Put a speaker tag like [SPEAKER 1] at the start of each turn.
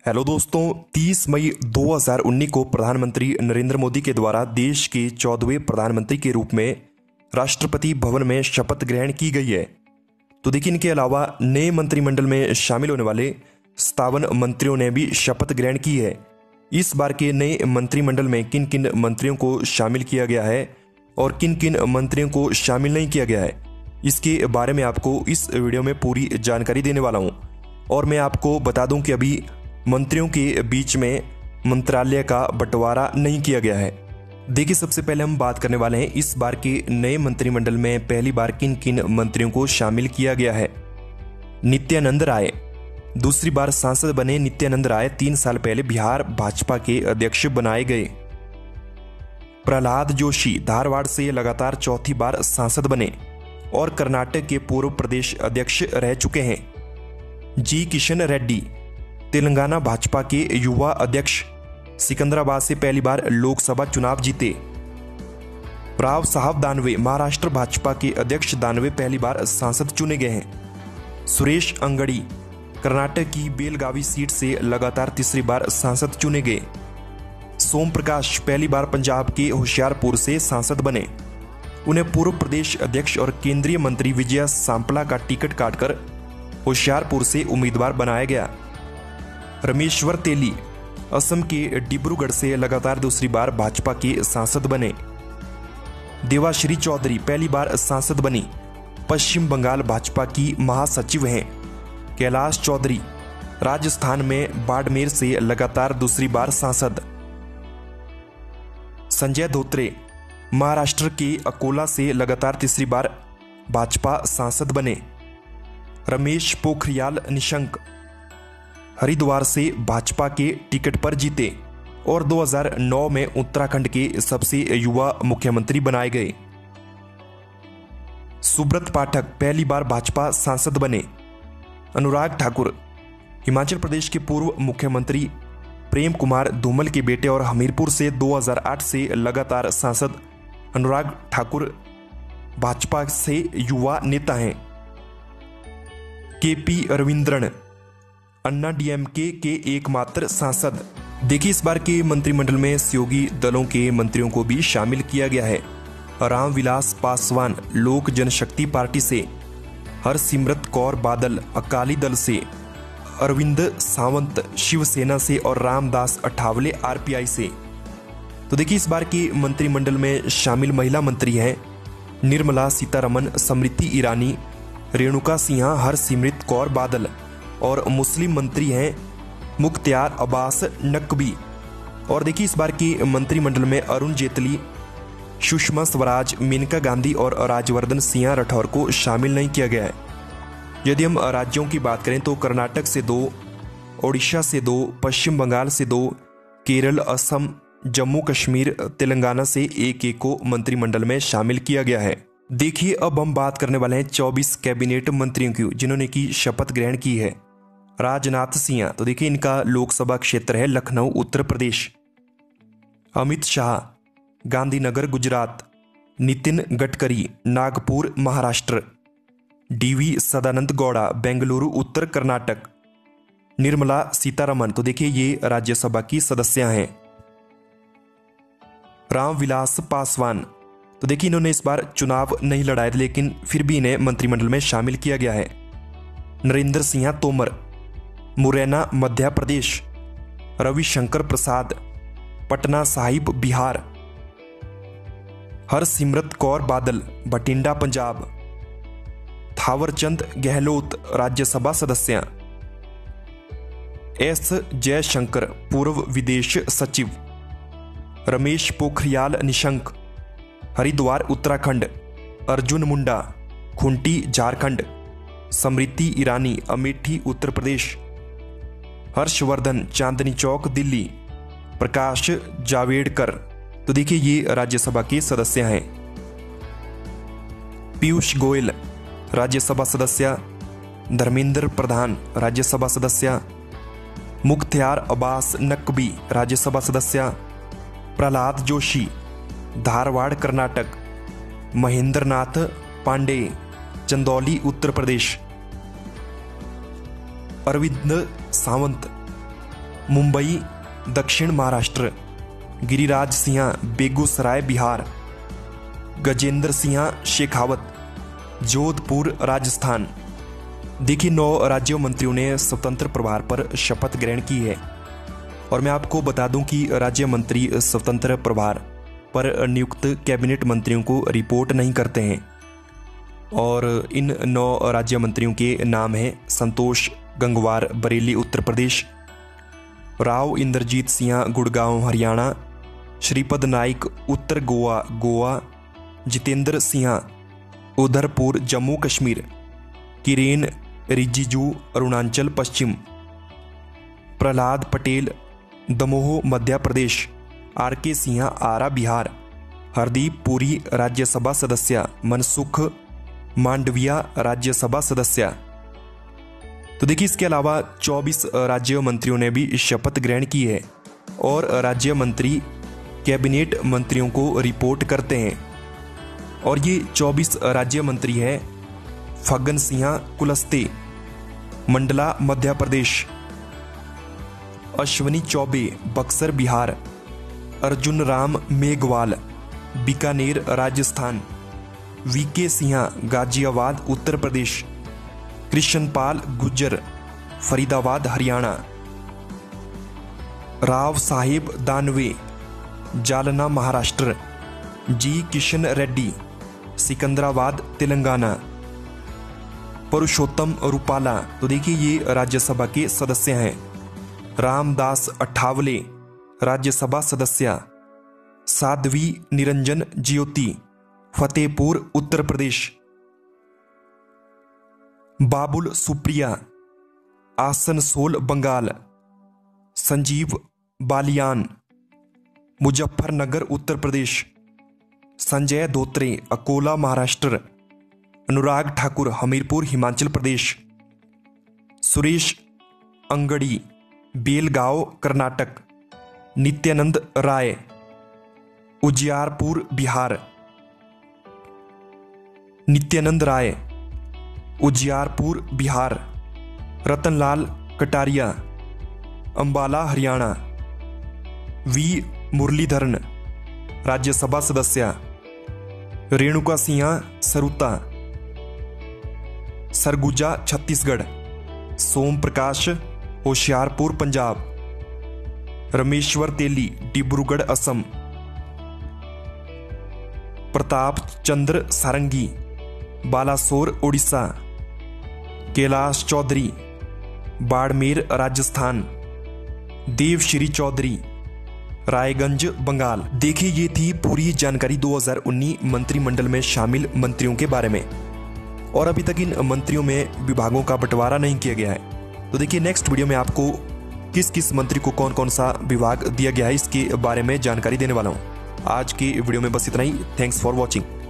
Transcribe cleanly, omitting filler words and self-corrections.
[SPEAKER 1] Hello दोस्तों, 30 मई 2019 को प्रधानमंत्री नरेंद्र मोदी के द्वारा देश के 14वें प्रधानमंत्री के रूप में राष्ट्रपति भवन में शपथ ग्रहण की गई है। तो देखिए, इनके अलावा नए मंत्रिमंडल में शामिल होने वाले 57 मंत्रियों ने भी शपथ ग्रहण की है। इस बार के नए मंत्रिमंडल में किन किन मंत्रियों को शामिल किया गया है और किन किन मंत्रियों को शामिल नहीं किया गया है, इसके बारे में आपको इस वीडियो में पूरी जानकारी देने वाला हूँ। और मैं आपको बता दूं कि अभी मंत्रियों के बीच में मंत्रालय का बंटवारा नहीं किया गया है। देखिए, सबसे पहले हम बात करने वाले हैं इस बार के नए मंत्रिमंडल में पहली बार किन किन मंत्रियों को शामिल किया गया है। नित्यानंद राय दूसरी बार सांसद बने। नित्यानंद राय 3 साल पहले बिहार भाजपा के अध्यक्ष बनाए गए। प्रहलाद जोशी धारवाड़ से लगातार चौथी बार सांसद बने और कर्नाटक के पूर्व प्रदेश अध्यक्ष रह चुके हैं। जी किशन रेड्डी तेलंगाना भाजपा के युवा अध्यक्ष, सिकंदराबाद से पहली बार लोकसभा चुनाव जीते। राव साहब दानवे महाराष्ट्र भाजपा के अध्यक्ष, दानवे पहली बार सांसद चुने गए हैं। सुरेश अंगड़ी कर्नाटक की बेलगावी सीट से लगातार तीसरी बार सांसद चुने गए। सोम प्रकाश पहली बार पंजाब के होशियारपुर से सांसद बने। उन्हें पूर्व प्रदेश अध्यक्ष और केंद्रीय मंत्री विजय सांपला का टिकट काटकर होशियारपुर से उम्मीदवार बनाया गया। रमेश्वर तेली असम के डिब्रूगढ़ से लगातार दूसरी बार भाजपा के सांसद बने। देवाश्री चौधरी पहली बार सांसद बनी, पश्चिम बंगाल भाजपा की महासचिव हैं। कैलाश चौधरी राजस्थान में बाड़मेर से लगातार दूसरी बार सांसद। संजय धोत्रे महाराष्ट्र के अकोला से लगातार तीसरी बार भाजपा सांसद बने। रमेश पोखरियाल निशंक हरिद्वार से भाजपा के टिकट पर जीते और 2009 में उत्तराखंड के सबसे युवा मुख्यमंत्री बनाए गए। सुब्रत पाठक पहली बार भाजपा सांसद बने। अनुराग ठाकुर हिमाचल प्रदेश के पूर्व मुख्यमंत्री प्रेम कुमार धूमल के बेटे और हमीरपुर से 2008 से लगातार सांसद अनुराग ठाकुर भाजपा से युवा नेता हैं। केपी रविंद्रन अन्ना डीएमके के एकमात्र सांसद। देखिए, इस बार के मंत्रिमंडल में सहयोगी दलों के मंत्रियों को भी शामिल किया गया है। रामविलास पासवान लोक जनशक्ति पार्टी से, हरसिमरत कौर बादल अकाली दल से, अरविंद सावंत शिवसेना से और रामदास अठावले आरपीआई से। तो देखिए, इस बार के मंत्रिमंडल में शामिल महिला मंत्री हैं निर्मला सीतारमन, स्मृति ईरानी, रेणुका सिन्हा, हरसिमरत कौर बादल। और मुस्लिम मंत्री हैं मुख्तार अब्बास नकवी। और देखिए, इस बार के मंत्रिमंडल में अरुण जेटली, सुषमा स्वराज, मेनका गांधी और राजवर्धन सिंह राठौर को शामिल नहीं किया गया है। यदि हम राज्यों की बात करें तो कर्नाटक से 2, ओडिशा से 2, पश्चिम बंगाल से 2, केरल, असम, जम्मू कश्मीर, तेलंगाना से 1-1 को मंत्रिमंडल में शामिल किया गया है। देखिए, अब हम बात करने वाले हैं 24 कैबिनेट मंत्रियों की जिन्होंने की शपथ ग्रहण की है। राजनाथ सिंह, तो देखिए, इनका लोकसभा क्षेत्र है लखनऊ उत्तर प्रदेश। अमित शाह गांधीनगर गुजरात। नितिन गडकरी नागपुर महाराष्ट्र। डीवी सदानंद गौड़ा बेंगलुरु उत्तर कर्नाटक। निर्मला सीतारमन, तो देखिए, ये राज्यसभा की सदस्य हैं। रामविलास पासवान, तो देखिए, इन्होंने इस बार चुनाव नहीं लड़ाए लेकिन फिर भी इन्हें मंत्रिमंडल में शामिल किया गया है। नरेंद्र सिंह तोमर मुरैना मध्य प्रदेश। रविशंकर प्रसाद पटना साहिब बिहार। हरसिमरत कौर बादल बठिंडा पंजाब। थावरचंद गहलोत राज्यसभा सदस्य। एस जयशंकर पूर्व विदेश सचिव। रमेश पोखरियाल निशंक हरिद्वार उत्तराखंड। अर्जुन मुंडा खूंटी झारखंड। स्मृति ईरानी अमेठी उत्तर प्रदेश। हर्षवर्धन चांदनी चौक दिल्ली। प्रकाश जावड़ेकर, तो देखिए, ये राज्यसभा के सदस्य हैं। पीयूष गोयल राज्यसभा सदस्य। धर्मेंद्र प्रधान राज्यसभा सदस्य। मुख्तार अब्बास नकवी राज्यसभा सदस्य। प्रहलाद जोशी धारवाड़ कर्नाटक। महेंद्रनाथ पांडे चंदौली उत्तर प्रदेश। अरविंद सावंत मुंबई दक्षिण महाराष्ट्र, गिरिराज सिंह बेगूसराय बिहार, गजेंद्र सिंह शेखावत जोधपुर राजस्थान। देखिए 9 राज्यों मंत्रियों ने स्वतंत्र प्रभार पर शपथ ग्रहण की है। और मैं आपको बता दूं कि राज्य मंत्री स्वतंत्र प्रभार पर नियुक्त कैबिनेट मंत्रियों को रिपोर्ट नहीं करते हैं। और इन 9 राज्य मंत्रियों के नाम हैं संतोष गंगवार बरेली उत्तर प्रदेश, राव इंद्रजीत सिंह गुड़गांव हरियाणा, श्रीपद नाइक उत्तर गोवा, जितेंद्र सिंह उधरपुर जम्मू कश्मीर, किरेन रिजिजू अरुणाचल पश्चिम, प्रहलाद पटेल दमोह मध्य प्रदेश, आर.के. सिंह आरा बिहार, हरदीप पुरी राज्यसभा सदस्य, मनसुख मांडविया राज्यसभा सदस्य। तो देखिए इसके अलावा 24 राज्य मंत्रियों ने भी शपथ ग्रहण की है और राज्य मंत्री कैबिनेट मंत्रियों को रिपोर्ट करते हैं। और ये 24 राज्य मंत्री हैं फग्गन सिंह कुलस्ते मंडला मध्य प्रदेश, अश्वनी चौबे बक्सर बिहार, अर्जुन राम मेघवाल बीकानेर राजस्थान, वी.के. सिंह गाजियाबाद उत्तर प्रदेश, कृष्णपाल गुर्जर फरीदाबाद हरियाणा, राव साहेब दानवे जालना महाराष्ट्र, जी किशन रेड्डी सिकंदराबाद तेलंगाना, पुरुषोत्तम रूपाला तो देखिए ये राज्यसभा के सदस्य हैं, रामदास अठावले राज्यसभा सदस्य, साध्वी निरंजन ज्योति फतेहपुर उत्तर प्रदेश, बाबुल सुप्रिया आसनसोल बंगाल, संजीव बालियान मुजफ्फरनगर उत्तर प्रदेश, संजय धोत्रे अकोला महाराष्ट्र, अनुराग ठाकुर हमीरपुर हिमाचल प्रदेश, सुरेश अंगड़ी बेलगांव कर्नाटक, नित्यानंद राय उजियारपुर बिहार, उजियारपुर बिहार, रतनलाल कटारिया अंबाला हरियाणा, वी मुरलीधरन राज्यसभा सदस्य, रेणुका सिंह सरुता सरगुजा छत्तीसगढ़, सोम प्रकाश होशियारपुर पंजाब, रमेश्वर तेली डिब्रूगढ़ असम, प्रताप चंद्र सारंगी बालासोर ओडिशा, कैलाश चौधरी बाड़मेर राजस्थान, देवश्री चौधरी रायगंज बंगाल। देखिए ये थी पूरी जानकारी 2019 मंत्रिमंडल में शामिल मंत्रियों के बारे में। और अभी तक इन मंत्रियों में विभागों का बंटवारा नहीं किया गया है। तो देखिए नेक्स्ट वीडियो में आपको किस किस मंत्री को कौन कौन सा विभाग दिया गया है इसके बारे में जानकारी देने वाला हूँ। आज की वीडियो में बस इतना ही। Thanks for watching.